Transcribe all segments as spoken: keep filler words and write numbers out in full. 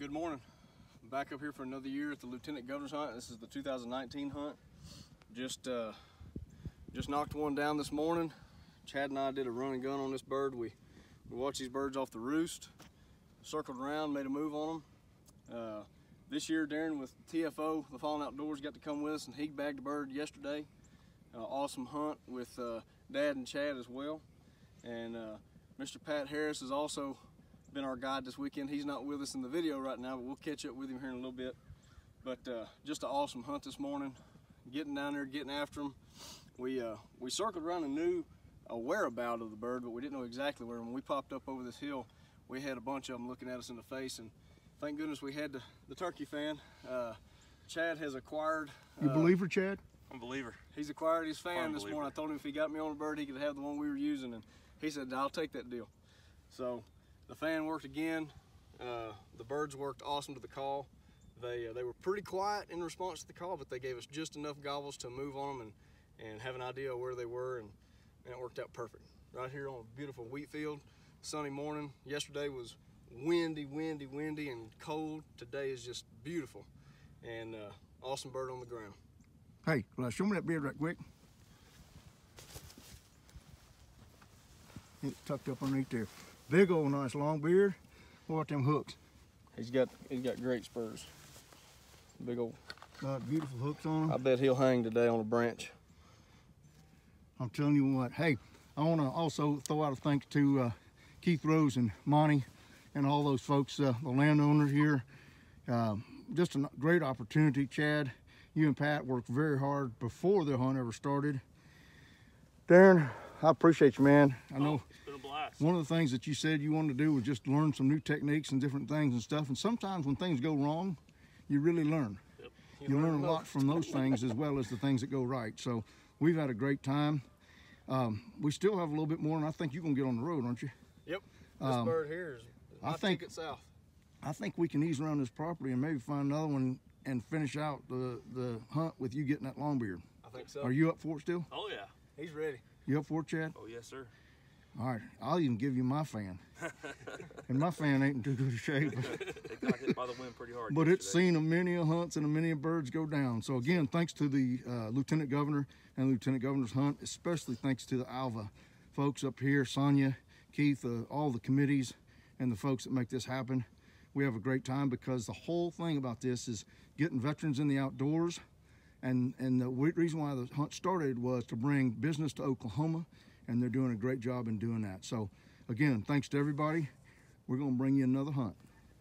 Good morning. I'm back up here for another year at the Lieutenant Governor's hunt. This is the two thousand nineteen hunt. Just uh, just knocked one down this morning. Chad and I did a run and gun on this bird. We, we watched these birds off the roost, circled around, made a move on them. Uh, this year, Darren with T F O, the Fallen Outdoors, got to come with us, and he bagged a bird yesterday. Uh, awesome hunt with uh, Dad and Chad as well. And uh, Mister Pat Harris has also been our guide this weekend. He's not with us in the video right now, but we'll catch up with him here in a little bit. But uh, just an awesome hunt this morning. Getting down there, getting after him. We uh, we circled around and knew a whereabout of the bird, but we didn't know exactly where. When we popped up over this hill, we had a bunch of them looking at us in the face, and thank goodness we had the, the turkey fan. Uh, Chad has acquired. You uh, believer, Chad? I'm a believer. He's acquired his fan I'm this believer. morning. I told him if he got me on a bird, he could have the one we were using, and he said, I'll take that deal. So the fan worked again. Uh, the birds worked awesome to the call. They uh, they were pretty quiet in response to the call, but they gave us just enough gobbles to move on them and, and have an idea of where they were, and, and it worked out perfect. Right here on a beautiful wheat field, sunny morning. Yesterday was windy, windy, windy, and cold. Today is just beautiful, and uh, awesome bird on the ground. Hey, well, show me that beard right quick. It's tucked up underneath there. Big old nice long beard. What about them hooks? He's got he's got great spurs. Big old. Got beautiful hooks on them. I bet he'll hang today on a branch. I'm telling you what. Hey, I want to also throw out a thanks to uh, Keith Rose and Monty and all those folks, uh, the landowners here. Uh, just a great opportunity. Chad, you and Pat worked very hard before the hunt ever started. Darren, I appreciate you, man. I know. Oh, it's been a blast. One of the things that you said you wanted to do was just learn some new techniques and different things and stuff. And sometimes when things go wrong, you really learn. Yep. You, you learn a lot from those things as well as the things that go right. So we've had a great time. Um, we still have a little bit more, and I think you're going to get on the road, aren't you? Yep. This Um, bird here is my I think- ticket south. I think we can ease around this property and maybe find another one and finish out the, the hunt with you getting that long beard. I think so. Are you up for it still? Oh yeah. He's ready. You up for it, Chad? Oh yes, sir. All right, I'll even give you my fan. And my fan ain't in too good a shape. It got hit by the wind pretty hard. But it's yesterday. seen a many a hunts and a many a birds go down. So again, thanks to the uh, Lieutenant Governor and Lieutenant Governor's hunt, especially thanks to the Alva folks up here, Sonia, Keith, uh, all the committees and the folks that make this happen. We have a great time because the whole thing about this is getting veterans in the outdoors. And, and the reason why the hunt started was to bring business to Oklahoma, and they're doing a great job in doing that. So again, thanks to everybody. We're gonna bring you another hunt.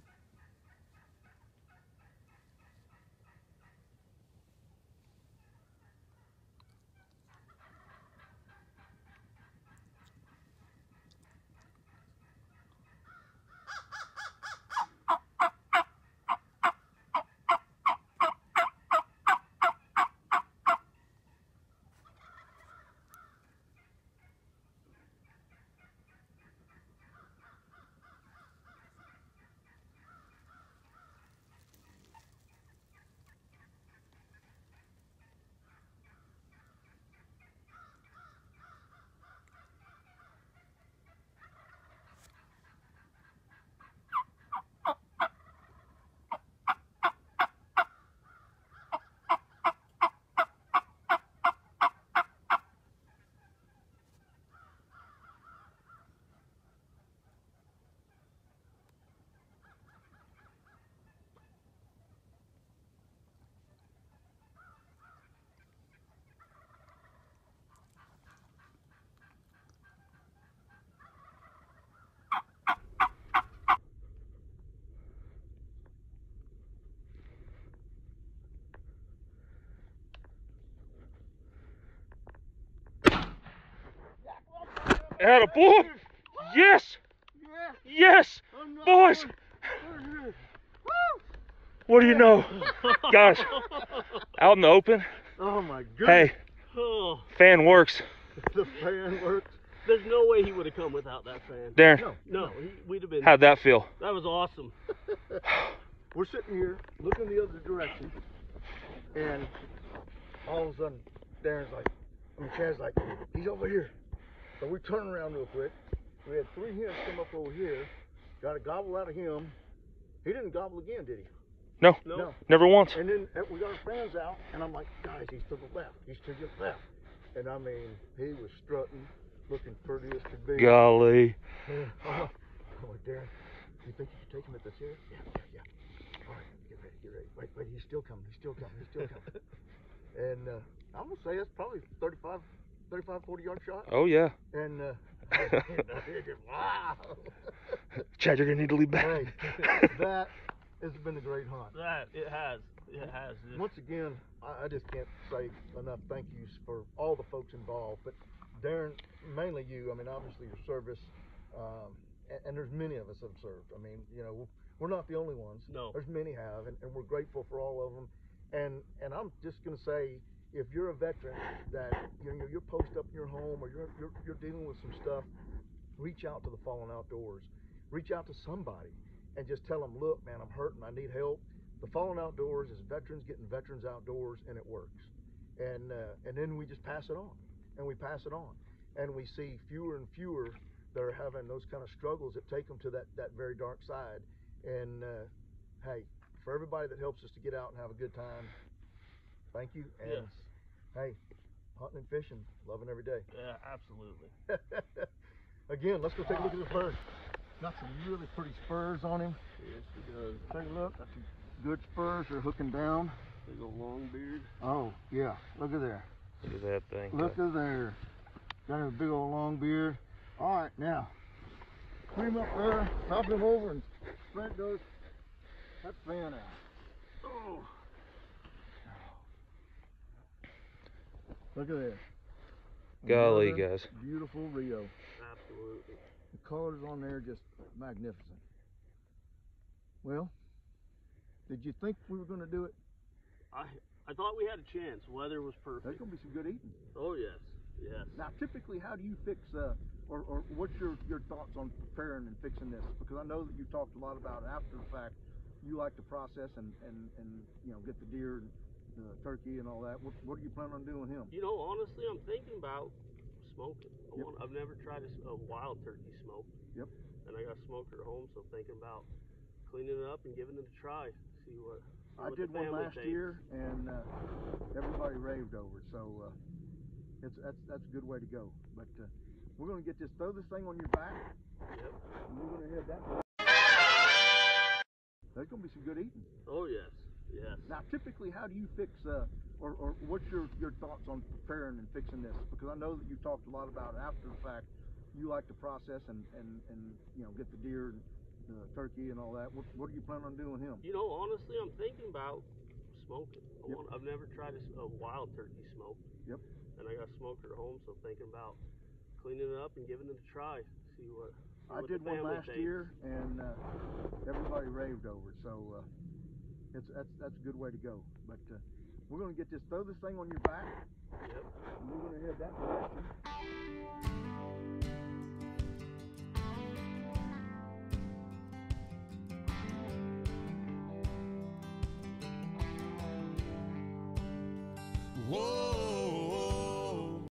Atta boy! Yes! Yes! Boys! What do you know? Guys, out in the open. Oh my goodness. Hey, Oh, fan works. the fan works. There's no way he would have come without that fan. Darren, No, he, we'd have been. how'd that feel? That was awesome. We're sitting here looking the other direction, and all of a sudden, Darren's like, I mean, Chad's like, he's over here. So we turn around real quick. We had three hens come up over here, got a gobble out of him, He didn't gobble again, did he? No, No. No. never once. And then uh, we got our fans out, and I'm like, guys, he's to the left. He's to your left. And I mean, he was strutting, looking pretty as could be. Golly. Yeah. I'm like, I'm like, Darren, you think you can take him at this here? Yeah, yeah, yeah. All right, get ready, get ready. Wait, wait, he's still coming, he's still coming, he's still coming. And uh, I'm going to say that's probably thirty-five, thirty-five, forty yard shot. Oh, yeah. And, uh, wow. Chad, you're going to need to leave back. Hey, that has been a great hunt. That it has. It has. It's, Once again, I, I just can't say enough thank yous for all the folks involved, but Darren, mainly you. I mean, obviously your service, um, and, and there's many of us that have served. I mean, you know, we're not the only ones. No. There's many have, and, and we're grateful for all of them. And and I'm just gonna say, if you're a veteran that you know you're posted up in your home or you're you're, you're dealing with some stuff, reach out to the Fallen Outdoors. Reach out to somebody and just tell them, look, man, I'm hurting. I need help. The Fallen Outdoors is veterans getting veterans outdoors, and it works. And uh, and then we just pass it on, and we pass it on, and we see fewer and fewer that are having those kind of struggles that take them to that that very dark side. And uh, hey, for everybody that helps us to get out and have a good time, thank you. And yes. hey, hunting and fishing, loving every day. Yeah, absolutely. Again, let's go take a look at this bird. Got some really pretty spurs on him. Yes, he does. Take a look. Got some good spurs. They're hooking down. Big old long beard. Oh, yeah. Look at there. Look at that thing. Look at there. Got him a big old long beard. All right, now. Put him up there. Top him over and spread those. That fan out. Oh. Look at there. Golly, Another guys. beautiful Rio. Absolutely. The colors on there just magnificent. Well, did you think we were going to do it? I I thought we had a chance. Weather was There's perfect. going to be some good eating. Oh yes, yes. Now, typically, how do you fix, uh, or, or what's your, your thoughts on preparing and fixing this? Because I know that you talked a lot about after the fact. You like to process and, and, and you know, get the deer and the turkey and all that. What, what are you planning on doing with him? You know, honestly, I'm thinking about smoking. I Yep. want, I've never tried a, a wild turkey smoke. Yep. And I got a smoker at home, so I'm thinking about cleaning it up and giving it a try. See what. See I what did the one family last thinks. year, and uh, everybody raved over it. So uh, it's that's that's a good way to go. But uh, we're going to get this, throw this thing on your back, Yep. and we're going to head that way. There's going to be some good eating. Oh yes, yes. Now, typically, how do you fix, uh, or, or what's your, your thoughts on preparing and fixing this? Because I know that you talked a lot about after the fact. You like to process and, and, and you know, get the deer and the turkey and all that. What, what are you planning on doing with him? You know, honestly, I'm thinking about smoking. I Yep. want, I've never tried a, a wild turkey smoke. Yep. And I got a smoker at home, so I'm thinking about cleaning it up and giving it a try. See what. See I what did the one family last thinks. year, and uh, everybody raved over it. So uh, it's that's that's a good way to go. But uh, we're going to get this, throw this thing on your back, Yep. and we're going to head that direction. Whoa.